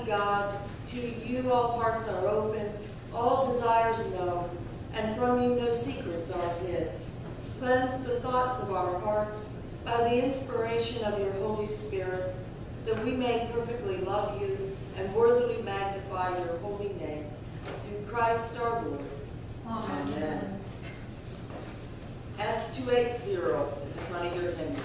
God, to you all hearts are open, all desires known, and from you no secrets are hid. Cleanse the thoughts of our hearts by the inspiration of your Holy Spirit, that we may perfectly love you and worthily magnify your holy name. Through Christ our Lord. Amen. Amen. S280 at the front of your hymnals.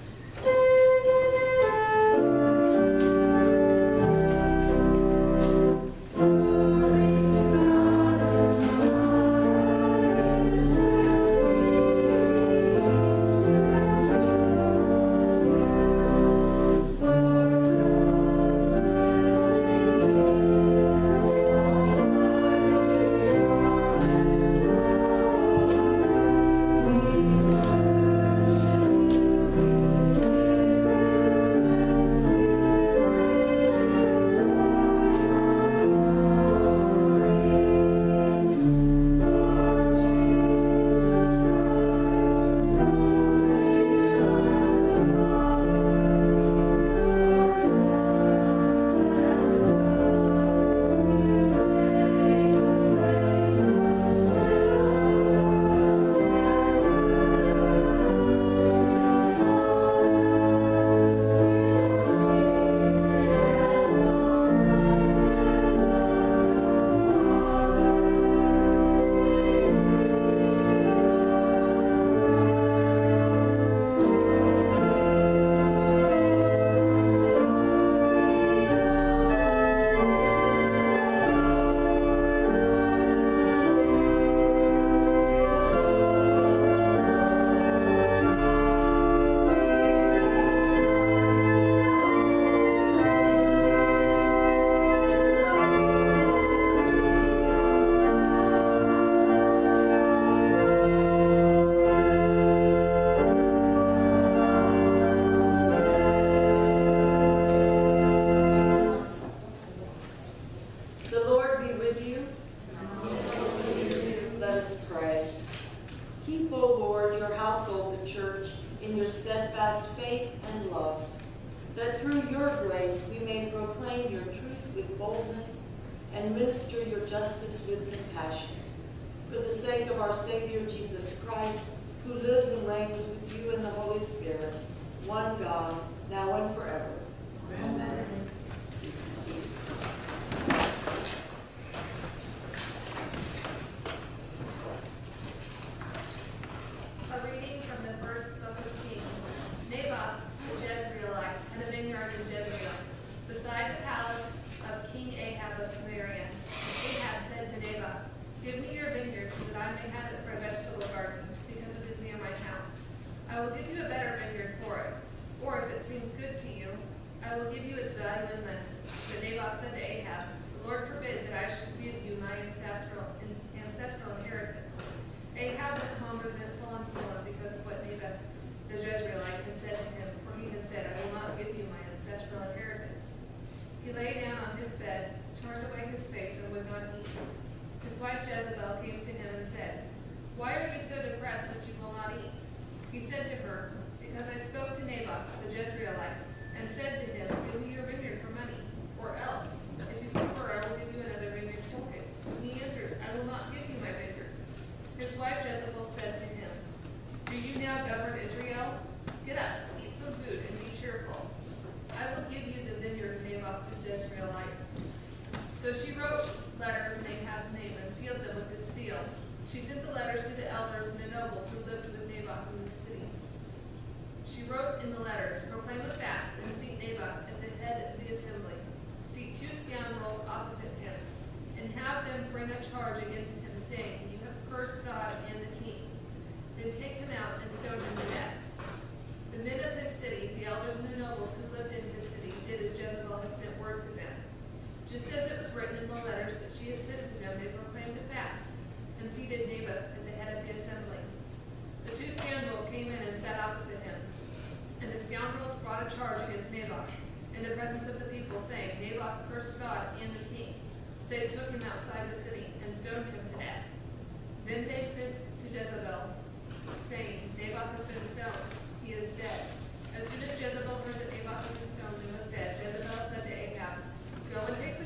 They took him outside the city and stoned him to death. Then they sent to Jezebel, saying, Naboth has been stoned. He is dead. As soon as Jezebel heard that Naboth had been stoned and was dead, Jezebel said to Ahab, Go and take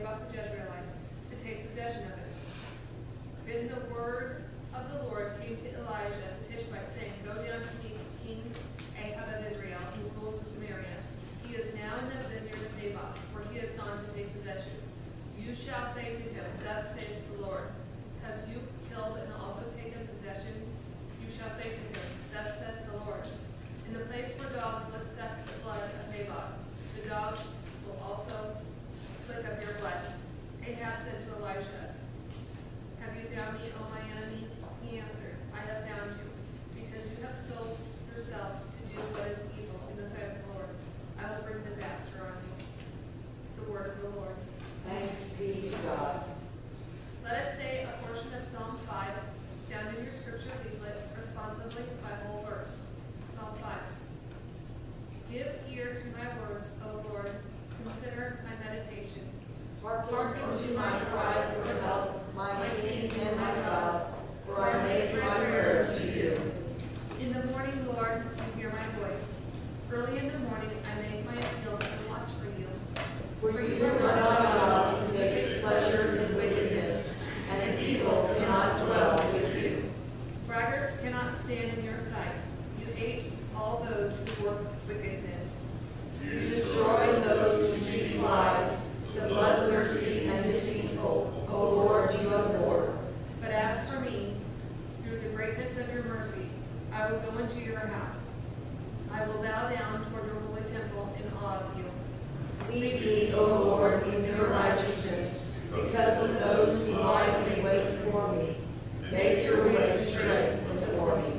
Naboth the Jezreelite, to take possession of it. Then the word of the Lord came to Elijah the Tishbite, saying, Go down to meet King Ahab of Israel, who rules in Samaria. He is now in the vineyard of Naboth, where he has gone to take possession. You shall say to him, Thus says the Lord, Have you killed and also taken possession? You shall say to him, Thus says the Lord, In the place where dogs licked up the blood of Naboth, the dogs will also lick up your blood. Ahab said to Elijah, Have you found me, O my enemy? He answered, I have found you, because you have sold yourself to do what is evil in the sight of the Lord. I will bring disaster on you. The word of the Lord. Thanks be to God. Let us say a portion of Psalm 5, found in your scripture leaflet, responsively by whole verse. Psalm 5. Give ear to my words, O Lord. Consider my meditation. Hearken to my cry for help, my King and my God, for I make my prayer to you. In the morning, Lord, you hear my voice. Early in the morning, I make my appeal and watch for you. For you are not a God who takes pleasure in wickedness, and in evil cannot dwell with you. Braggarts cannot stand in your sight. You hate all those who work wickedness. You destroy those who speak lies, the bloodthirsty and deceitful, O Lord, you abhor. But as for me, through the greatness of your mercy, I will go into your house. I will bow down toward your holy temple in awe of you. Lead me, O Lord, in your righteousness, because of those who lie in wait for me. Make your way straight before me.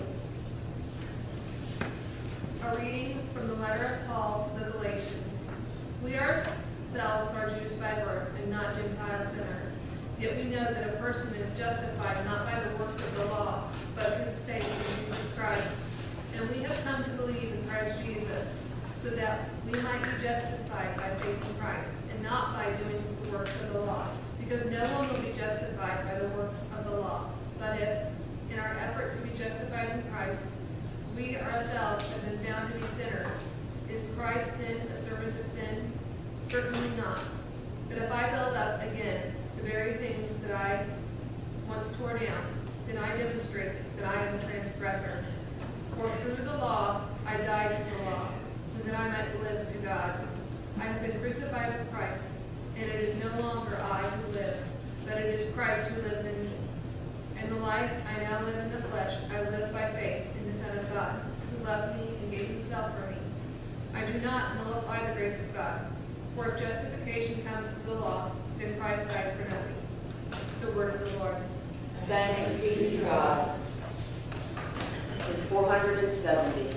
A reading from the letter of Paul to the Galatians. We ourselves are Jews by birth and not Gentile sinners. Yet we know that a person is justified not by the works of the law, but through faith in Jesus Christ. And we have come to believe in Christ Jesus, so that we might be justified by faith in Christ, and not by doing the works of the law. Because no one will be justified by the works of the law. But if, in our effort to be justified in Christ, we ourselves have been found to be sinners, is Christ then a servant of sin? Certainly not. But if I build up again the very things that I once tore down, then I demonstrate that I am a transgressor. For through the law I died to the law, so that I might live to God. I have been crucified with Christ, and it is no longer I who live, but it is Christ who lives in me. And the life I now live in the flesh, I live by faith in the Son of God, who loved me and gave himself for me. I do not nullify the grace of God, for if justification comes through the law, then Christ died for nothing. The word of the Lord. Thanks be to God. In 470.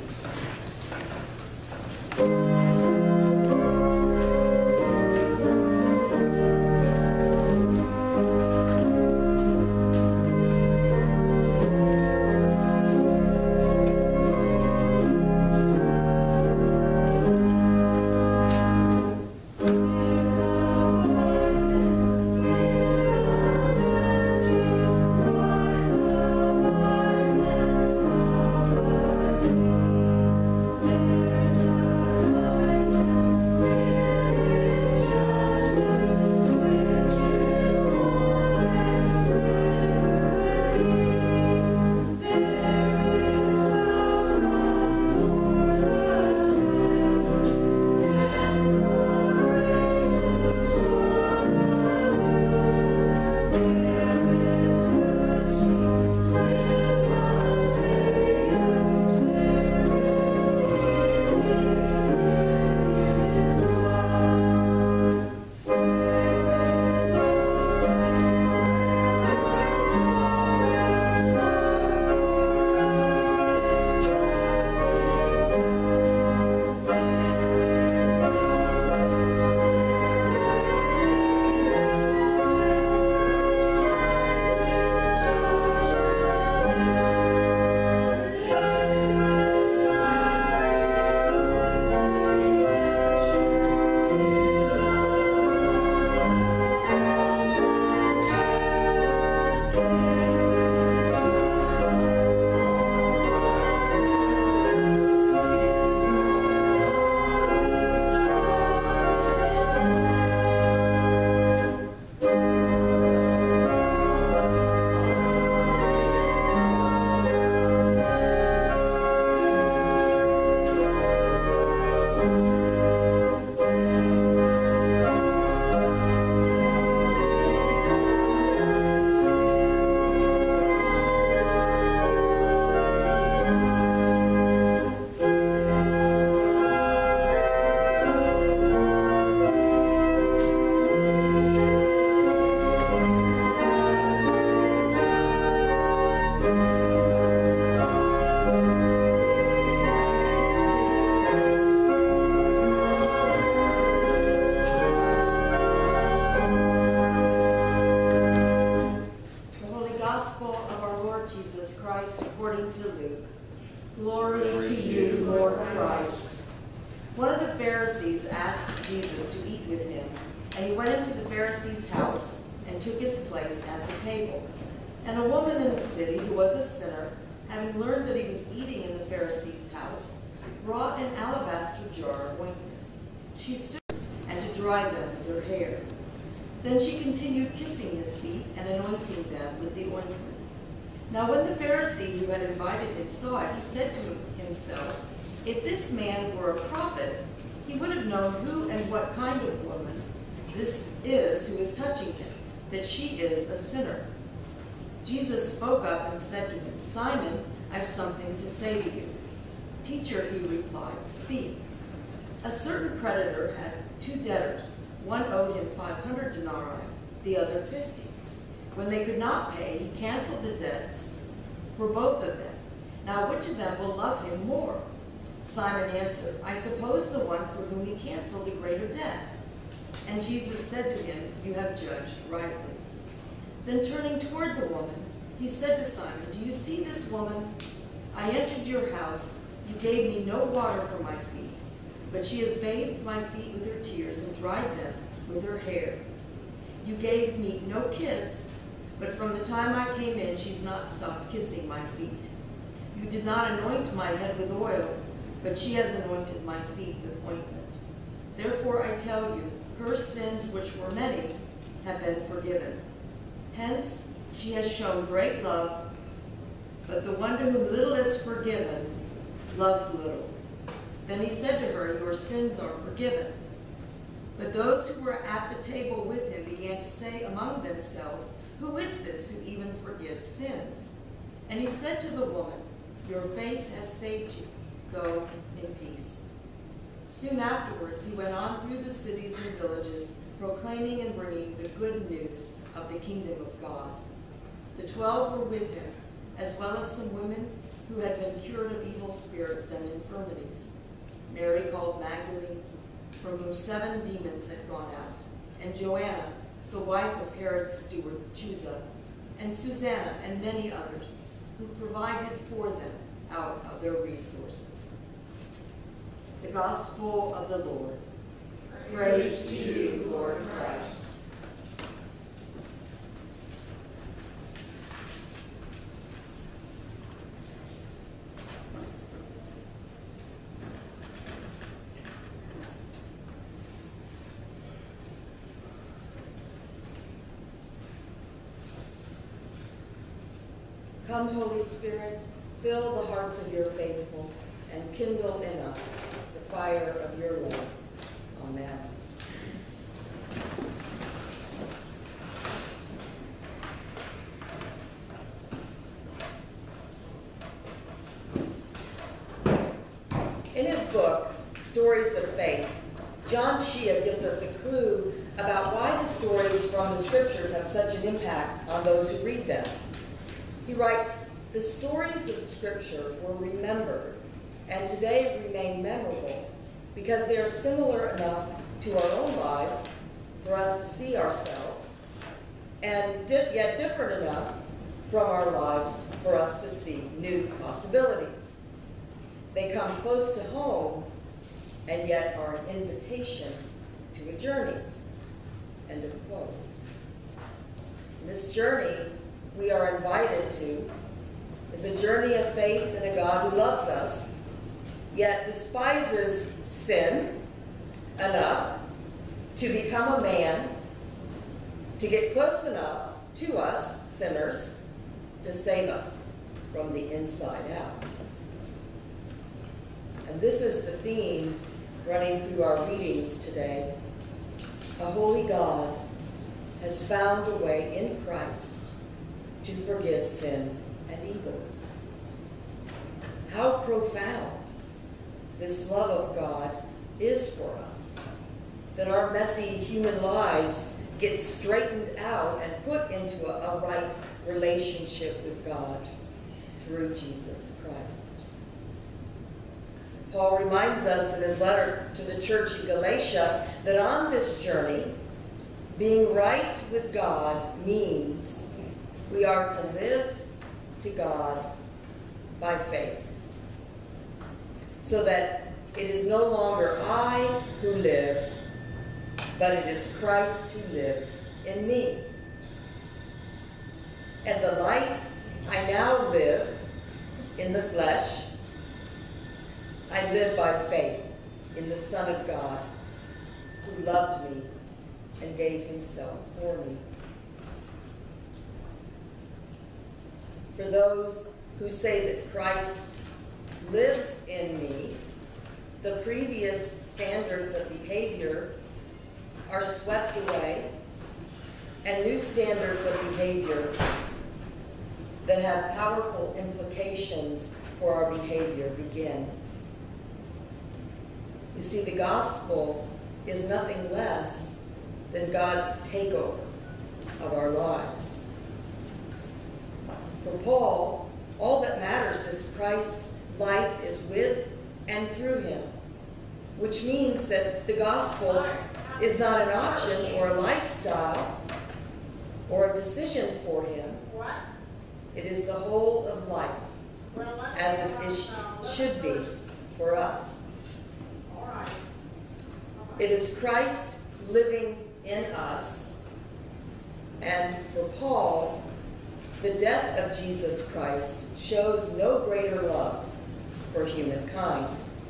And he went into the Pharisee's house and took his place at the table. And a woman in the city, who was a sinner, having learned that he was eating in the Pharisee's house, brought an alabaster jar of ointment. She stood and to dry them with her hair. Then she continued kissing his feet and anointing them with the ointment. Now when the Pharisee who had invited him saw it, he said to himself, "If this man were a prophet, he would have known who and what kind of woman this is who is touching him, that she is a sinner." Jesus spoke up and said to him, "Simon, I have something to say to you." "Teacher," he replied, "speak." A certain creditor had 2 debtors. One owed him 500 denarii, the other 50. When they could not pay, he canceled the debts for both of them. Now which of them will love him more? Simon answered, "I suppose the one for whom he canceled the greater debt." And Jesus said to him, "You have judged rightly." Then turning toward the woman, he said to Simon, "Do you see this woman? I entered your house. You gave me no water for my feet, but she has bathed my feet with her tears and dried them with her hair. You gave me no kiss, but from the time I came in, she's not stopped kissing my feet. You did not anoint my head with oil, but she has anointed my feet with ointment. Therefore I tell you, her sins, which were many, have been forgiven. Hence she has shown great love, but the one to whom little is forgiven loves little." Then he said to her, "Your sins are forgiven." But those who were at the table with him began to say among themselves, "Who is this who even forgives sins?" And he said to the woman, "Your faith has saved you. Go in peace." Soon afterwards he went on through the cities and villages, proclaiming and bringing the good news of the kingdom of God. The 12 were with him, as well as some women who had been cured of evil spirits and infirmities. Mary called Magdalene, from whom 7 demons had gone out, and Joanna, the wife of Herod's steward Chuza, and Susanna, and many others, who provided for them out of their resources. The Gospel of the Lord. Praise to you, Lord Christ. Come, Holy Spirit, fill the hearts of your faithful, and kindle in us the fire of your love. Amen. In his book, Stories of Faith, John Shea gives us a clue about why the stories from the scriptures have such an impact on those who read them. He writes, "The stories of Scripture were remembered and today remain memorable because they are similar enough to our own lives for us to see ourselves, and yet different enough from our lives for us to see new possibilities. They come close to home and yet are an invitation to a journey." End of quote. This journey we are invited to is a journey of faith in a God who loves us, yet despises sin enough to become a man, to get close enough to us, sinners, to save us from the inside out. And this is the theme running through our readings today. A holy God has found a way in Christ to forgive sin and evil. How profound this love of God is for us, that our messy human lives get straightened out and put into a right relationship with God through Jesus Christ. Paul reminds us in his letter to the church in Galatia that on this journey, being right with God means we are to live to God by faith, so that it is no longer I who live, but it is Christ who lives in me. And the life I now live in the flesh, I live by faith in the Son of God, who loved me and gave himself for me. For those who say that Christ lives in me, the previous standards of behavior are swept away, and new standards of behavior that have powerful implications for our behavior begin. You see, the gospel is nothing less than God's takeover of our lives. For Paul, all that matters is Christ's life is with and through him, which means that the gospel is not an option or a lifestyle or a decision for him. It is the whole of life, as it should be for us. It is Christ living in us, and for Paul, the death of Jesus Christ shows no greater love for humankind.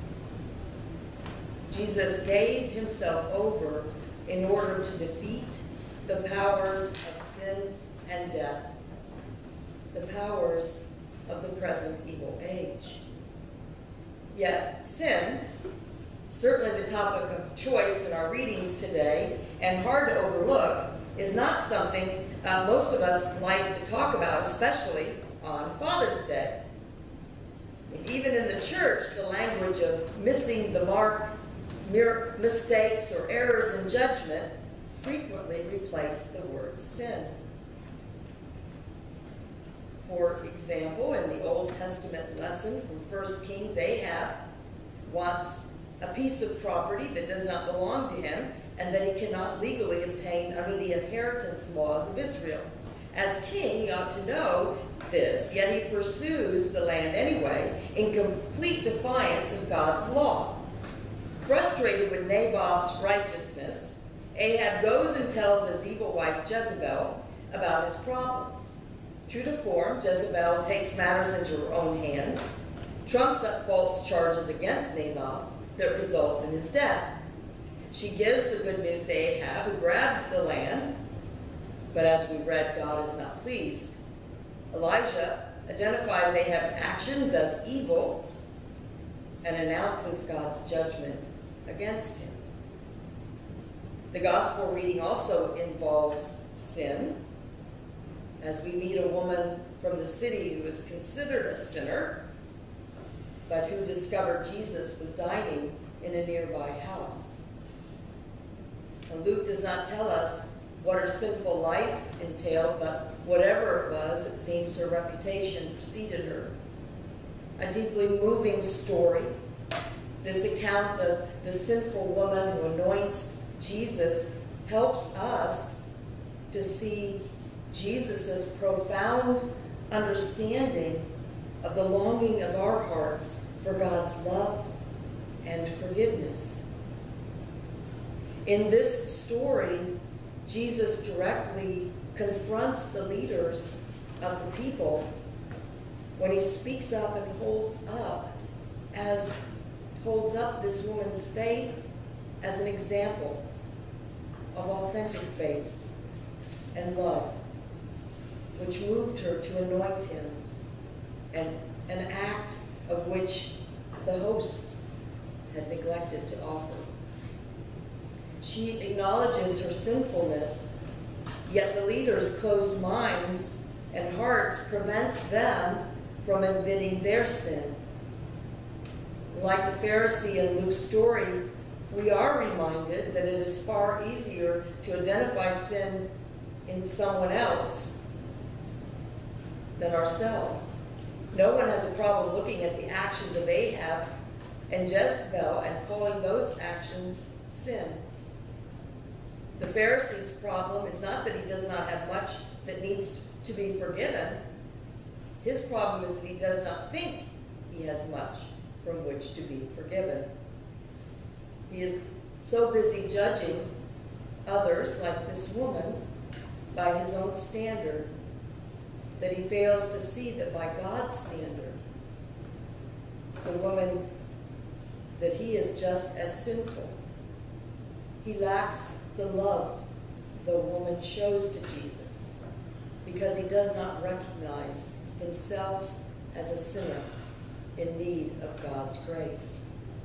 Jesus gave himself over in order to defeat the powers of sin and death, the powers of the present evil age. Yet sin, certainly the topic of choice in our readings today, and hard to overlook, is not something most of us like to talk about, especially on Father's Day. Even in the church, the language of missing the mark, mistakes, or errors in judgment frequently replace the word sin. For example, in the Old Testament lesson from 1 Kings, Ahab wants a piece of property that does not belong to him and that he cannot legally obtain under the inheritance laws of Israel. As king, he ought to know this, yet he pursues the land anyway in complete defiance of God's law. Frustrated with Naboth's righteousness, Ahab goes and tells his evil wife Jezebel about his problems. True to form, Jezebel takes matters into her own hands, trumps up false charges against Naboth that results in his death. She gives the good news to Ahab, who grabs the land, but as we read, God is not pleased. Elijah identifies Ahab's actions as evil and announces God's judgment against him. The gospel reading also involves sin, as we meet a woman from the city who is considered a sinner, but who discovered Jesus was dining in a nearby house. And Luke does not tell us what her sinful life entailed, but whatever it was, it seems her reputation preceded her. A deeply moving story. This account of the sinful woman who anoints Jesus helps us to see Jesus' profound understanding of the longing of our hearts for God's love and forgiveness. In this story, Jesus directly confronts the leaders of the people when he speaks up and holds up this woman's faith as an example of authentic faith and love, which moved her to anoint him, and an act of which the host had neglected to offer. She acknowledges her sinfulness, yet the leaders' closed minds and hearts prevents them from admitting their sin. Like the Pharisee in Luke's story, we are reminded that it is far easier to identify sin in someone else than ourselves. No one has a problem looking at the actions of Ahab and Jezebel and calling those actions sin. The Pharisee's problem is not that he does not have much that needs to be forgiven. His problem is that he does not think he has much from which to be forgiven. He is so busy judging Others, like this woman, by his own standard, that he fails to see that by God's standard, the woman, that he is just as sinful. He lacks the love the woman shows to Jesus because he does not recognize himself as a sinner in need of God's grace.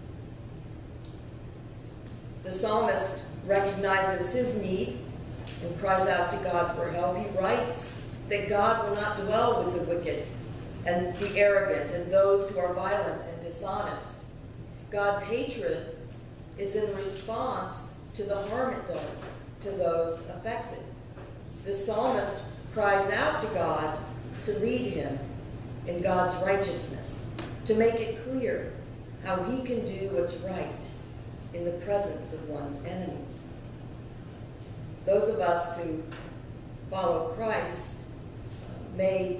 The psalmist recognizes his need and cries out to God for help. He writes that God will not dwell with the wicked and the arrogant and those who are violent and dishonest. God's hatred is in response to the harm it does to those affected. The psalmist cries out to God to lead him in God's righteousness, to make it clear how he can do what's right in the presence of one's enemies. Those of us who follow Christ may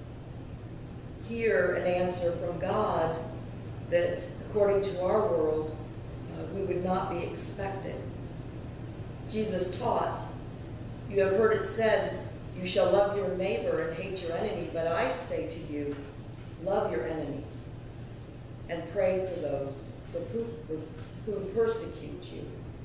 hear an answer from God that, according to our world, we would not be expecting. Jesus taught, "You have heard it said, you shall love your neighbor and hate your enemy, but I say to you, love your enemies and pray for those who persecute you."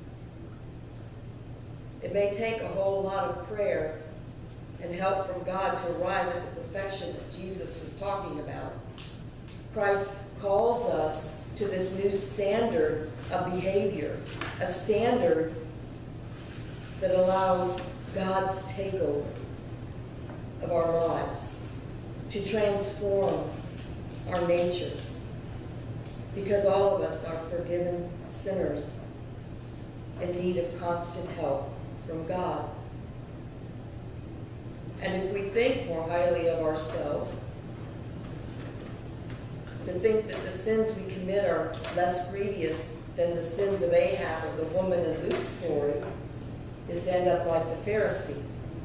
It may take a whole lot of prayer and help from God to arrive at the perfection that Jesus was talking about. Christ calls us to this new standard of behavior, a standard that allows God's takeover of our lives, to transform our nature, because all of us are forgiven sinners in need of constant help from God. And if we think more highly of ourselves, to think that the sins we commit are less grievous than the sins of Ahab or the woman in Luke's story, is to end up like the Pharisee.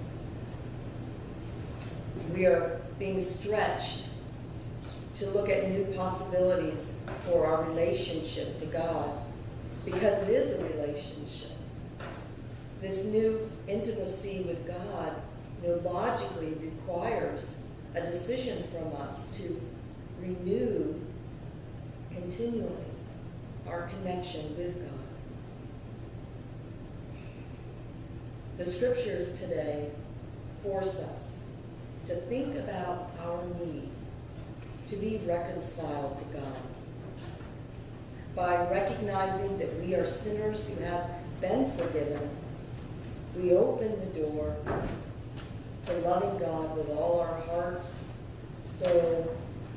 We are being stretched to look at new possibilities for our relationship to God, because it is a relationship. This new intimacy with God logically requires a decision from us to renew continually our connection with God. The scriptures today force us to think about our need to be reconciled to God by recognizing that we are sinners who have been forgiven. We open the door to loving God with all our heart, soul,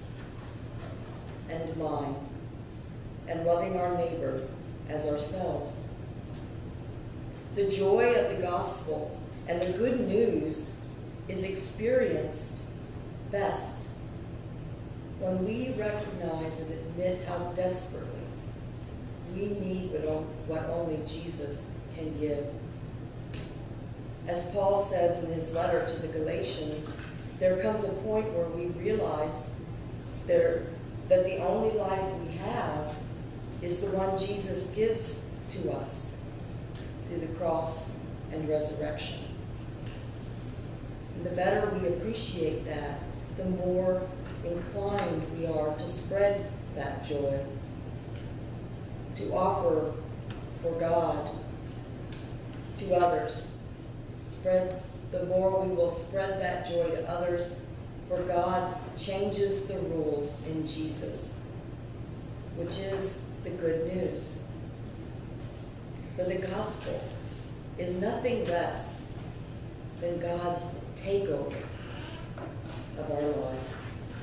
and mind, and loving our neighbor as ourselves. The joy of the gospel and the good news is experienced best when we recognize and admit how desperately we need what only Jesus can give. As Paul says in his letter to the Galatians, there comes a point where we realize that the only life we have is the one Jesus gives to us through the cross and resurrection. And the better we appreciate that, the more inclined we are to spread that joy, to offer for God to others. The more we will spread that joy to others, for God changes the rules in Jesus, which is the good news. For the gospel is nothing less than God's takeover of our lives.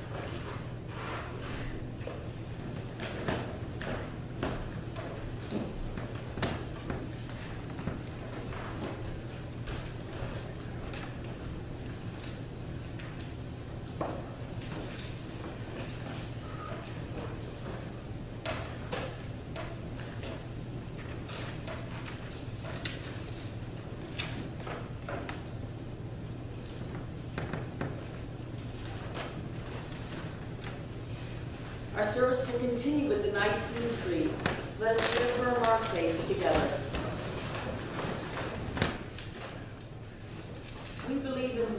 Our service will continue with the Nicene Creed. Let us reaffirm our faith together.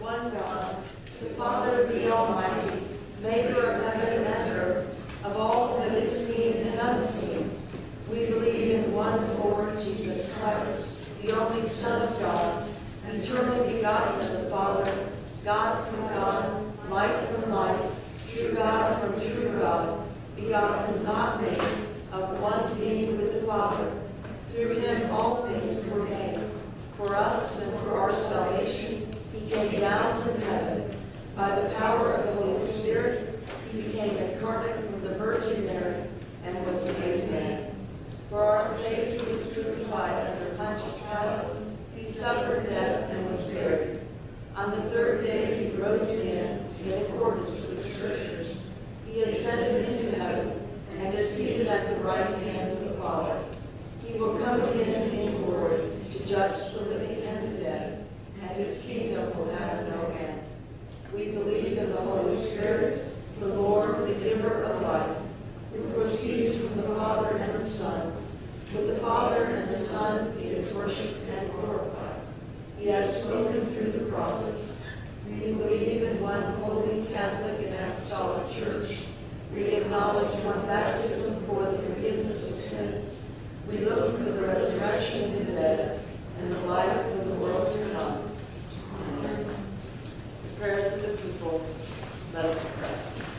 one God, the Father, the Almighty, maker of heaven and earth, of all that is seen and unseen. We believe in one Lord Jesus Christ, the only Son of God, eternally begotten of the Father, God from God, light from light, true God from true God, begotten, not made, of one being with the Father. Through him all things were made. For us and for our salvation, he came down from heaven. By the power of the Holy Spirit, he became incarnate from the Virgin Mary and was made man. For our sake he was crucified under Pontius Pilate. He suffered death and was buried. On the third day he rose again in accordance with the Scriptures. He ascended into heaven and is seated at the right hand of the Father. He will come again in glory to judge the living and the dead, and his kingdom will have no end. We believe in the Holy Spirit, the Lord, the giver of life, who proceeds from the Father and the Son. With the Father and the Son he is worshipped and glorified. He has spoken through the prophets. We believe in one holy, Catholic, and Apostolic Church. We acknowledge one baptism for the forgiveness of sins. We look for the resurrection of the dead and the life of the world to come. Amen. The prayers of the people. Let us pray.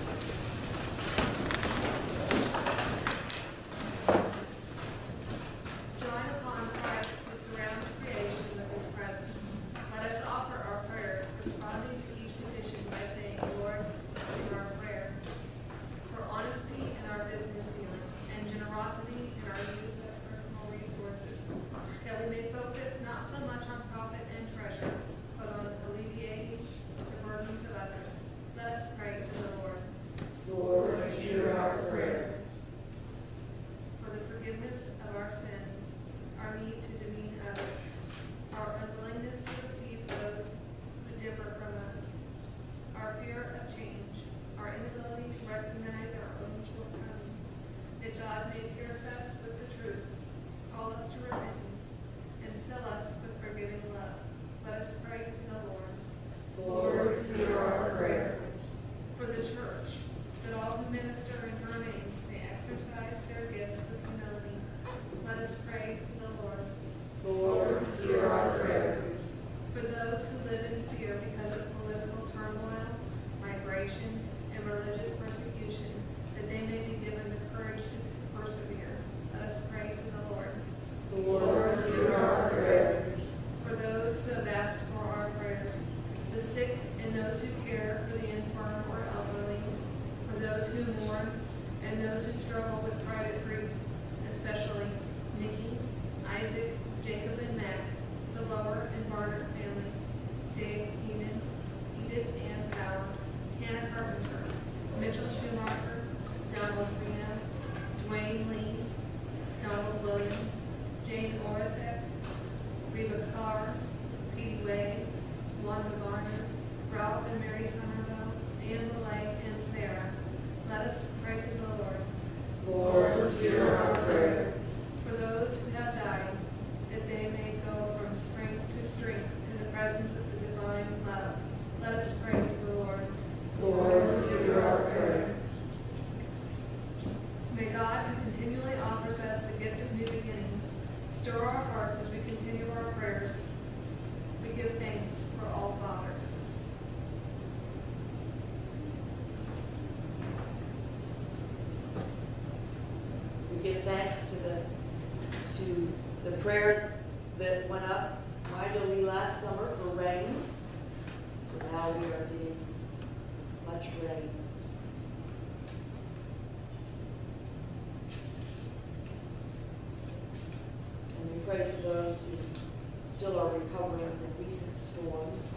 Drawing upon Christ who surrounds creation with his presence, let us offer our prayers responding to each petition by saying, Lord, hear our prayer. For honesty in our business dealings and generosity in our use of personal resources, that we may focus not so much on profit and treasure, but on alleviating the burdens of others. Let us pray to the Lord. Lord, hear our prayer. For the forgiveness of our sins, our need to demean others, our unwillingness to receive those who differ from us, our fear of change, our inability to recognize our own shortcomings, that God may pierce us with the truth, call us to repentance, and fill us with forgiving love. Let us pray to the Lord. Lord, hear our prayer. For the Church, that all who minister in her name may exercise their gifts with humility. Let us pray to the Lord. Lord, hear our prayer. For those who live in fear because of political turmoil, migration, and religious persecution, that they may be given the courage to persevere. Let us pray to the Lord. Lord, hear our prayer. For those who have asked for our prayers, the sick and those who care for the infirm or elderly, for those who mourn and those who struggle with private grief, especially Nikki, Isaac, Jacob, and Mac, the Lower and Barnard family, Dave Heenan, Edith Ann Power, Hannah Carpenter, Mitchell Schumacher, Donald Reno, Dwayne Lee, Donald Williams, Jane Orasek, Reba Carr, Petey Way, Wanda Varner, Ralph and Mary Somerville, Anne Malay, and Sarah. Let us pray to the Lord. Lord, hear our prayer. For those who have died, that they may go from strength to strength in the presence of the divine love. Let us pray to the Lord. Lord, hear our prayer. May God, who continually offers us the gift of new beginnings, stir our hearts as we continue our prayers. We give thanks for all fathers. We give thanks to the prayer that went up mightily last summer for rain. So now we are getting much rain. And we pray for those who still are recovering from recent storms.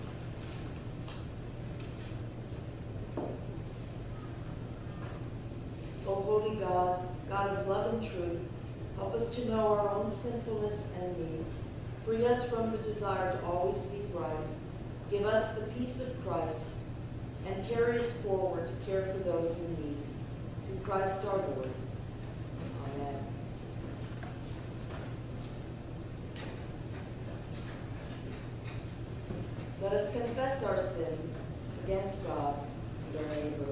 O holy God, God of love and truth, help us to know our own sinfulness and need. Free us from the desire to always be right. Give us the peace of Christ, and carry us forward to care for those in need. Through Christ our Lord. Amen. Let us confess our sins against God and our neighbor.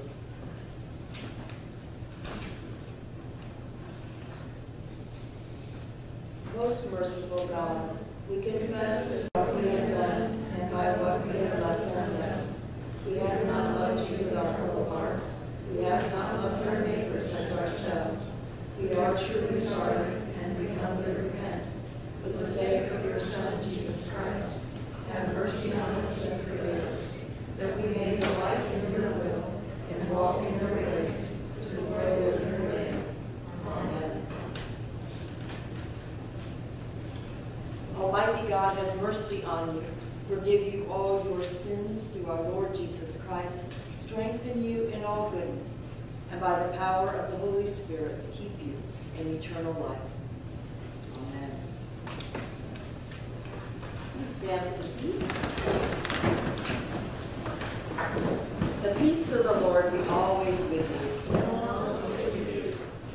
Most merciful God, we confess what we have done and by what we have left undone. We have not loved you with our whole heart. We have not loved our neighbors as ourselves. We are truly sorry, and we humbly repent. For the sake of your Son, Jesus Christ, have mercy on us and forgive us, that we may delight in your will and walk in your ways, to the glory of your name. Amen. Almighty God, have mercy on you, forgive you all your sins through our Lord Jesus Christ, strengthen you in all goodness, and by the power of the Holy Spirit keep you in eternal life. Amen. Please stand for the peace. The peace of the Lord be always with you. And also with you.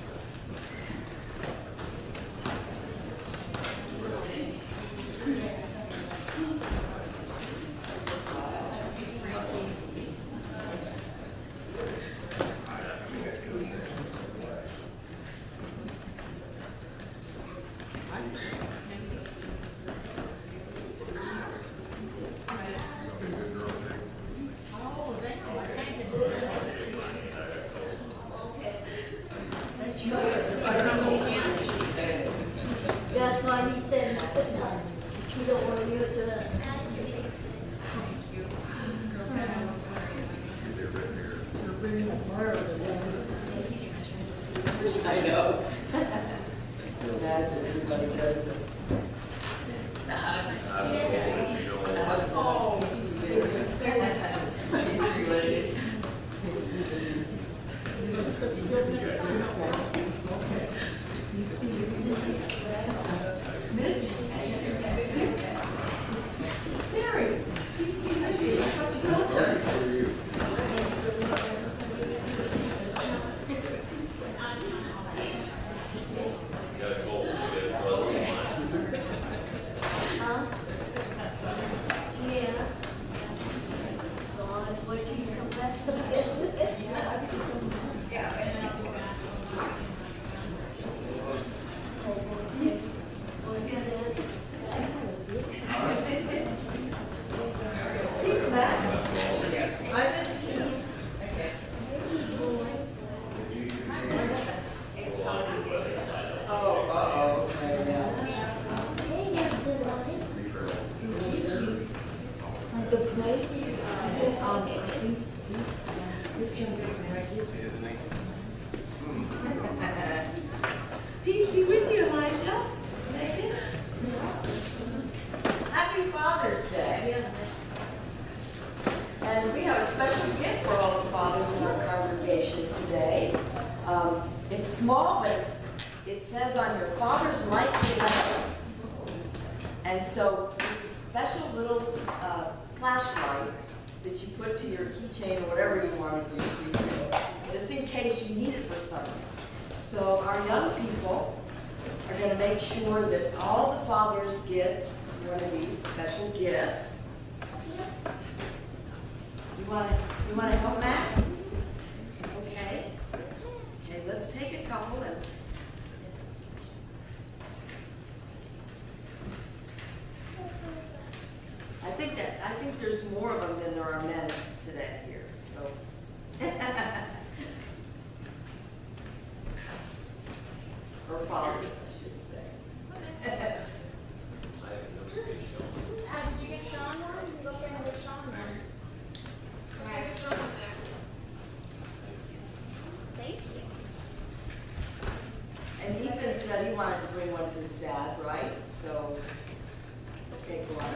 That's why he said, you don't want to use it. I know. Imagine everybody does it. The hugs. The hugs. Oh. He's related. Mitch? Mary, please be happy. I thought you helped us. Huh? Yeah. So I was waiting to come back. Peace, Matt. I'm in peace. Oh, okay, yeah. The plates, this young person right here. Peace be with you, Elijah. Megan. Happy Father's Day. And we have a special gift for all the fathers in our congregation today. It's small, but it says on your father's light today. And so it's a special little flashlight that you put to your keychain or whatever you want to do, just in case you need it for something. So our young people are going to make sure that all the fathers get one of these special gifts. You want to help Matt? Okay. Okay, let's take a couple and I think there's more of them than there are men today here. So or fathers, I should say. Did you get Sean one? You look at the Sean one. Right. Thank you. And Ethan said he wanted to bring one to his dad, right? So take one.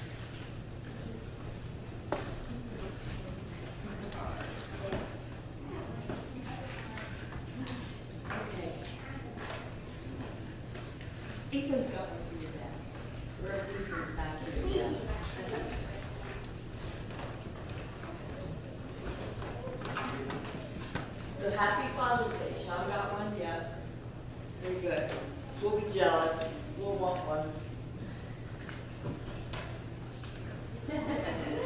Okay. Ethan's got one for your dad. Where Ethan's back here. Yeah. So happy Father's Day. Sean got one? Yeah. Very good. We'll be jealous. We'll want one.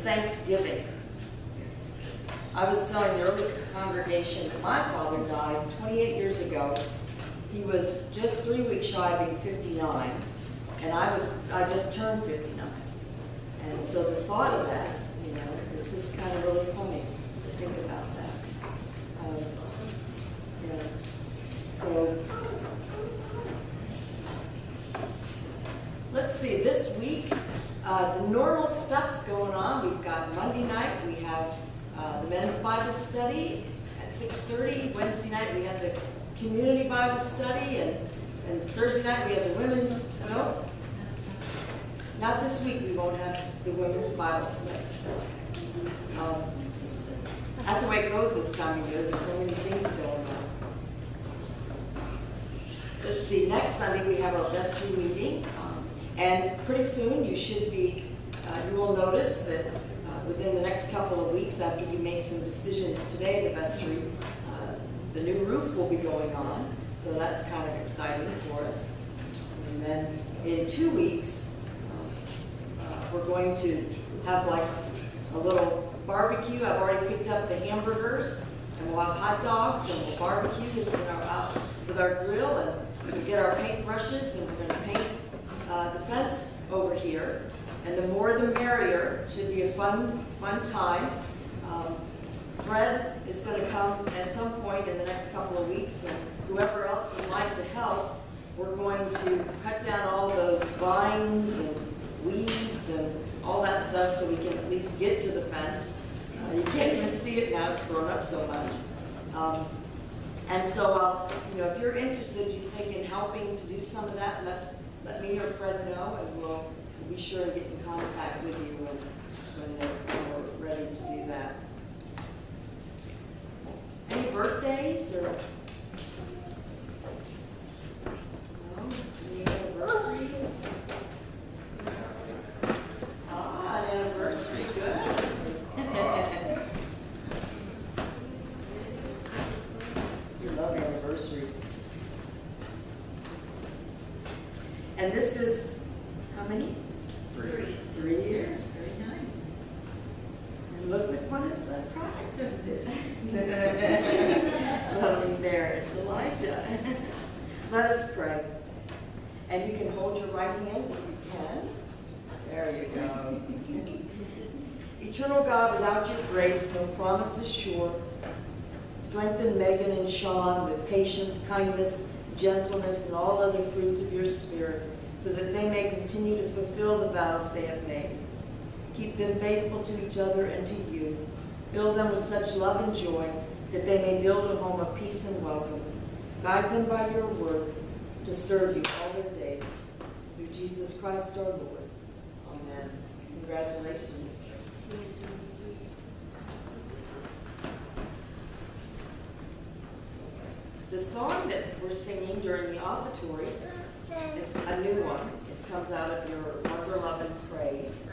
Thanksgiving. I was telling the early congregation that my father died 28 years ago. He was just 3 weeks shy of being 59, and I just turned 59. And so the thought of that, you know, is just kind of really funny to think about that. Yeah. So let's see, this week, the normal stuff's going on. We've got Monday night, we have the men's Bible study at 6:30. Wednesday night, we have the community Bible study, and Thursday night, we have the women's, no? Not this week, we won't have the women's Bible study. That's the way it goes this time of year. There's so many things going on. Let's see, next Sunday we have our vestry meeting, and pretty soon you should be, you will notice that within the next couple of weeks after we make some decisions today in the vestry, the new roof will be going on, so that's kind of exciting for us. And then in 2 weeks, we're going to have like a little barbecue. I've already picked up the hamburgers, and we'll have hot dogs, and we'll barbecue with our grill, and we'll get our paint brushes, and we're going to paint the fence over here. And the more the merrier. Should be a fun time. Fred is going to come at some point in the next couple of weeks, and whoever else would like to help, we're going to cut down all those vines and weeds and all that stuff so we can at least get to the fence. You can't even see it now, it's grown up so much. And so, you know, if you're interested, you think in helping to do some of that, let me or Fred know, and we'll be sure to get in contact with you when we're ready to do that. Any birthdays or no? Any anniversaries? An anniversary, good. You love anniversaries. And this is how many? 3. 3 years. Very nice. And look what the product of this. Lovely marriage, Elijah. Let us pray. And you can hold your right hands if you can. There you go. Eternal God, without your grace, no promise is sure. Strengthen Megan and Sean with patience, kindness, gentleness, and all other fruits of your Spirit, so that they may continue to fulfill the vows they have made. Keep them faithful to each other and to you. Fill them with such love and joy that they may build a home of peace and welcome. Guide them by your word to serve you all their days. Through Jesus Christ our Lord. Amen. Congratulations. The song that we're singing during the offertory is a new one. It comes out of your Wonder, Love, and Praise.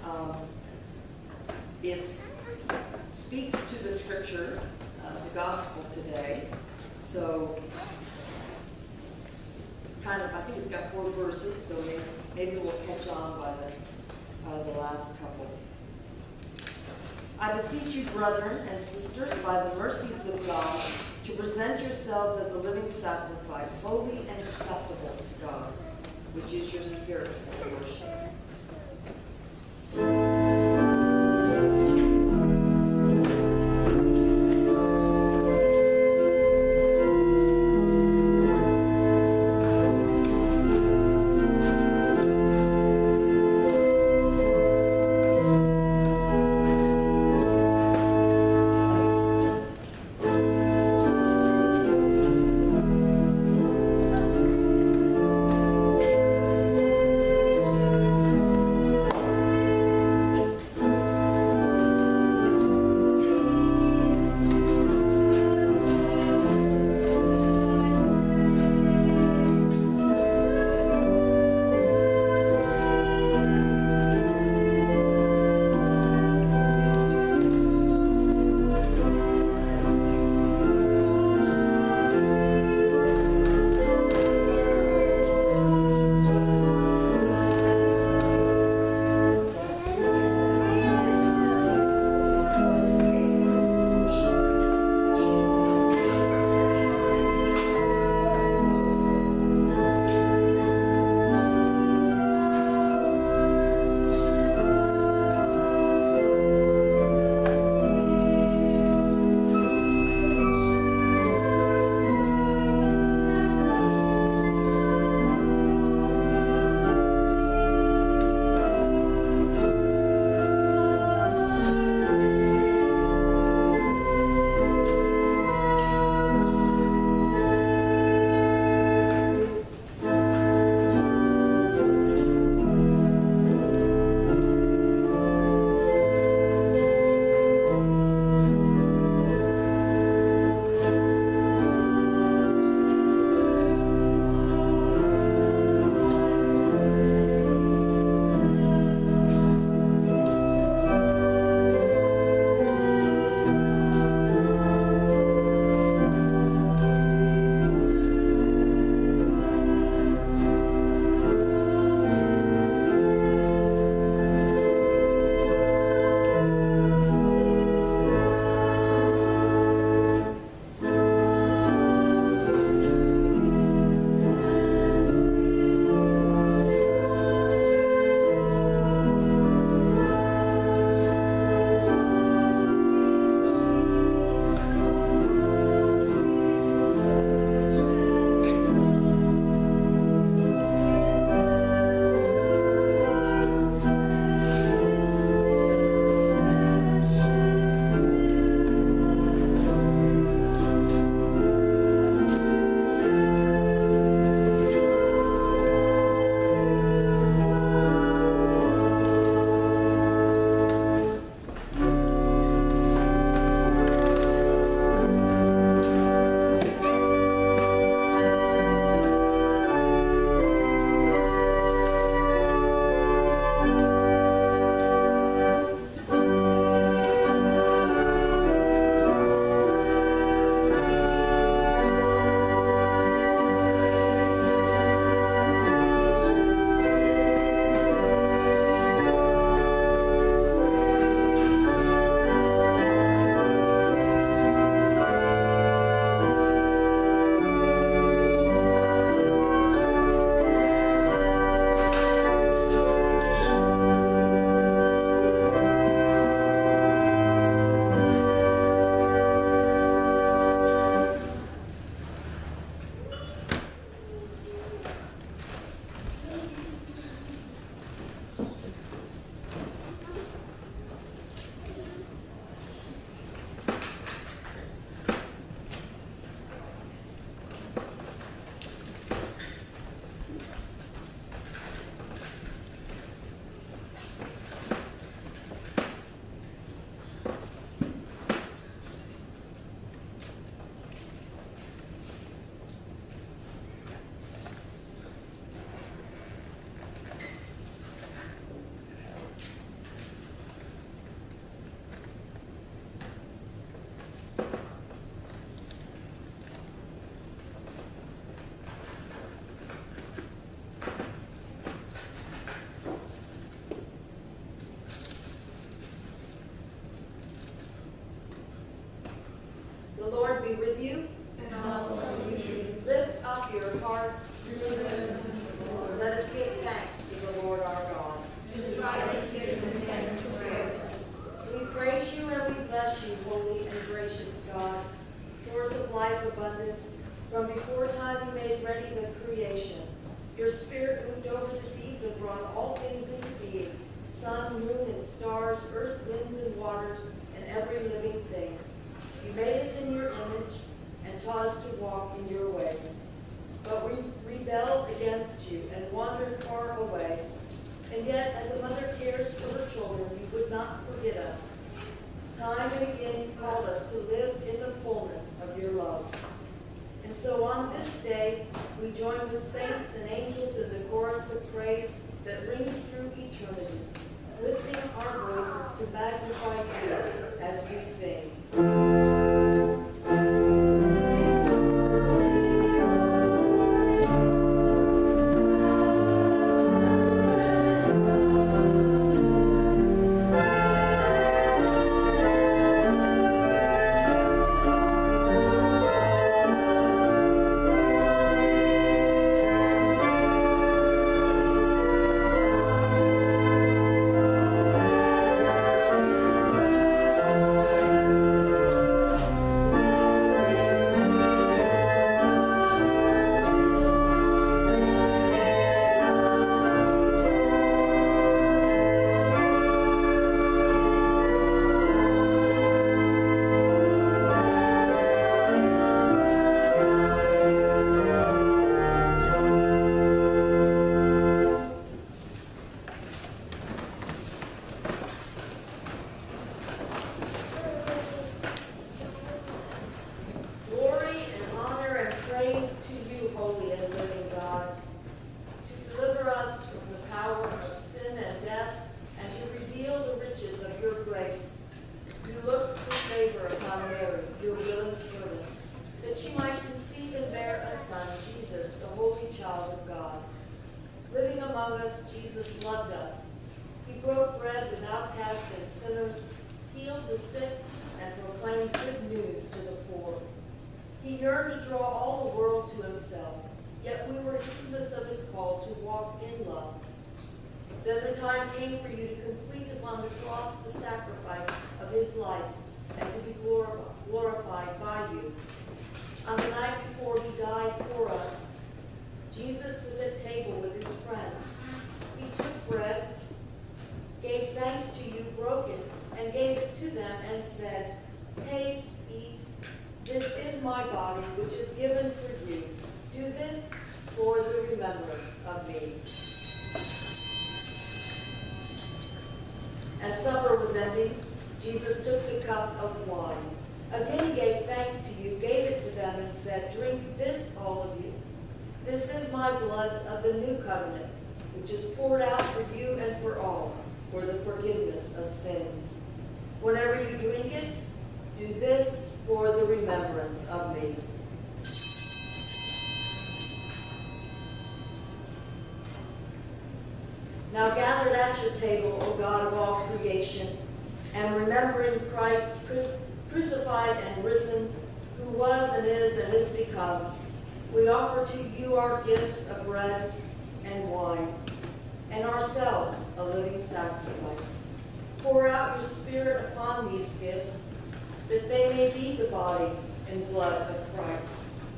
It speaks to the scripture, the gospel today. So it's kind of, I think it's got 4 verses, so maybe we'll catch on by the last couple. I beseech you, brethren and sisters, by the mercies of God, to present yourselves as a living sacrifice, holy and acceptable to God, which is your spiritual worship. be with you. And also with you. Lift up your hearts. Let us give thanks to the Lord our God. It is right to give him thanks and praise. We praise you and we bless you, holy and gracious God, source of life abundant. From before time you made ready the creation. Your spirit moved over the deep and brought all things into being, sun, moon, and stars, earth, winds, and waters, and every living thing. You made us in your image and taught us to walk in your ways. But we rebelled against you and wandered far away. And yet, as a mother cares for her children, you would not forget us. Time and again you called us to live in the fullness of your love. And so on this day, we join with saints and angels in the chorus of praise that rings through eternity, lifting our voices to magnify you as we sing. As supper was ending, Jesus took the cup of wine. Again he gave thanks to you, gave it to them, and said, "Drink this, all of you. This is my blood of the new covenant, which is poured out for you and for all, for the forgiveness of sins. Whenever you drink it, do this for the remembrance of me." Now gathered at your table, O God of all creation, and remembering Christ crucified and risen, who was and is to come, we offer to you our gifts of bread and wine, and ourselves a living sacrifice. Pour out your Spirit upon these gifts, that they may be the body and blood of Christ.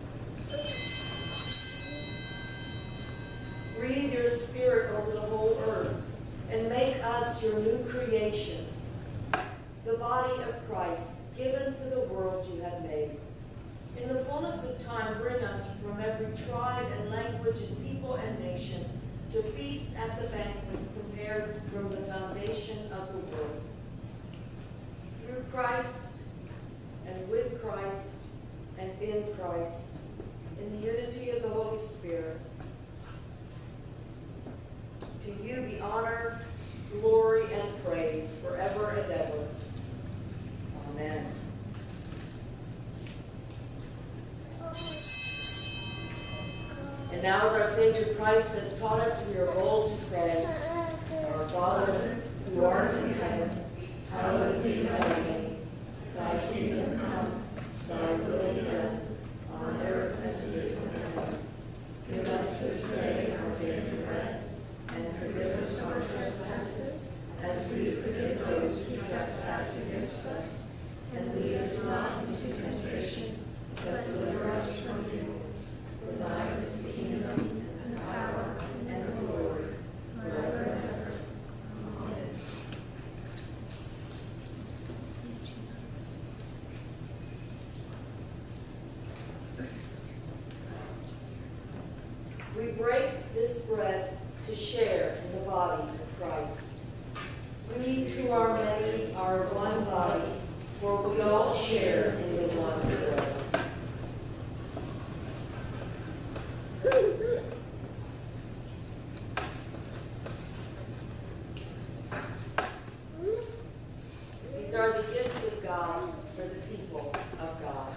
Breathe your Spirit over the whole earth, and make us your new creation, the body of Christ, given for the world you have made. In the fullness of time, bring us from every tribe and language and people and nation to feast at the banquet prepared from the foundation of the world. Through Christ, and with Christ, and in Christ, in the unity of the Holy Spirit, to you be honor, glory, and praise forever and ever. Amen. And now as our Savior Christ has taught us, we are bold to pray. Our Father, who art in heaven, hallowed be thy name. Thy kingdom come, thy will be body, for we all share in the one bread. These are the gifts of God for the people of God.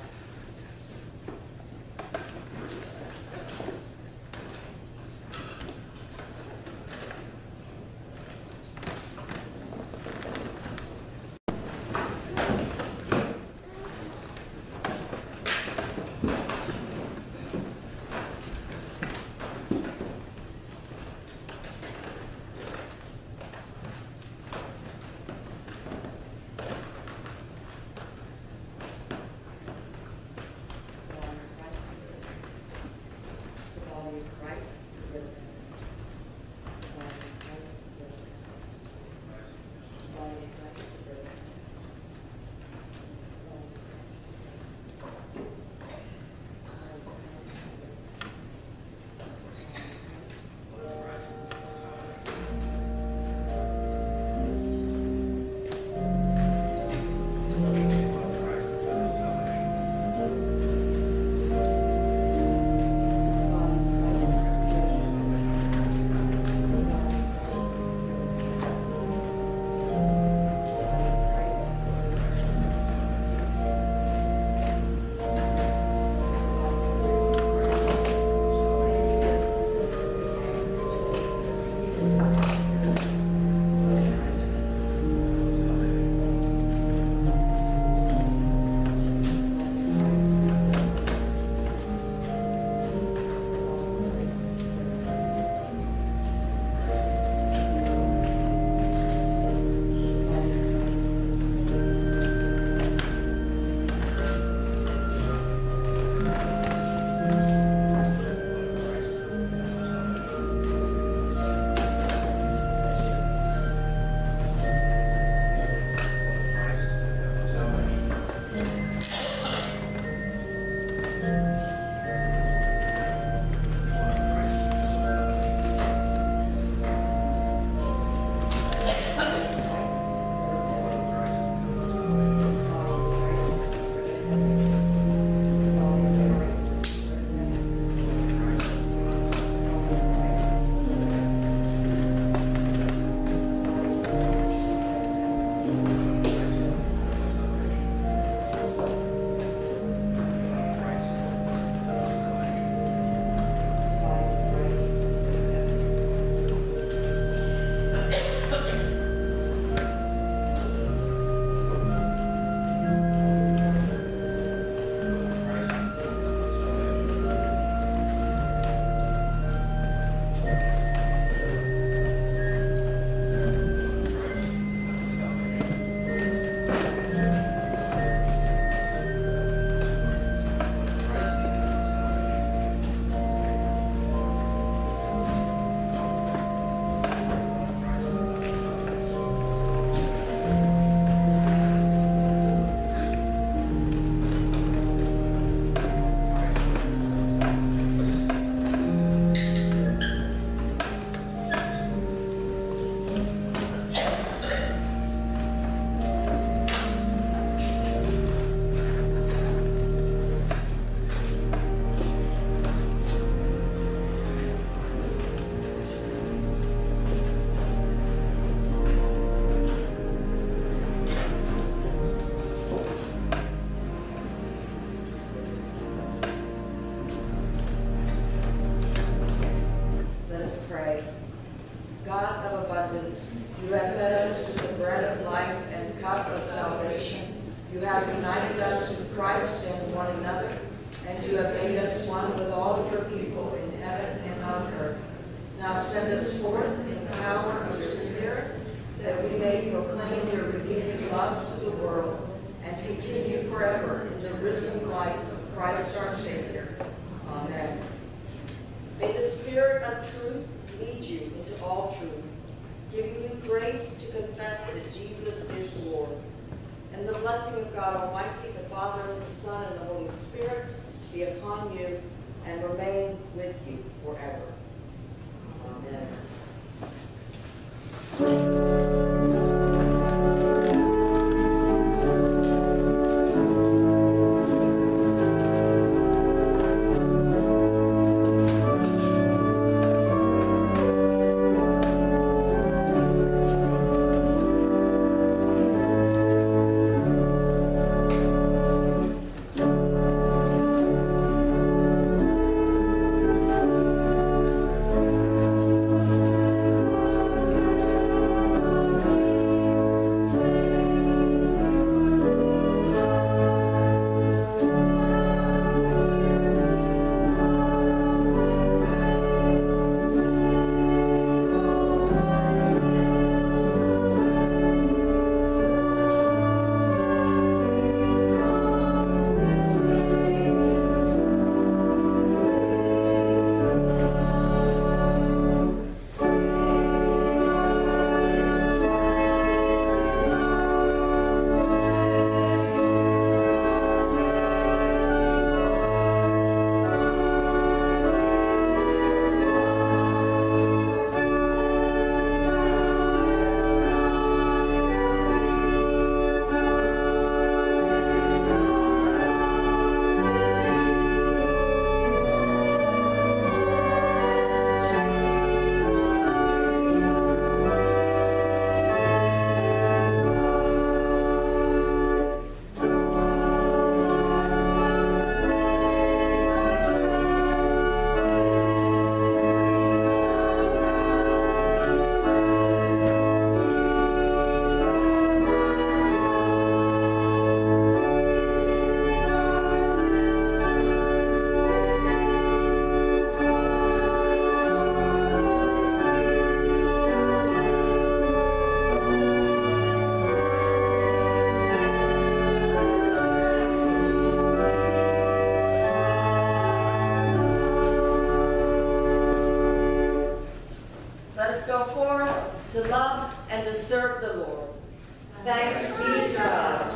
and to serve the Lord. Thanks be to God.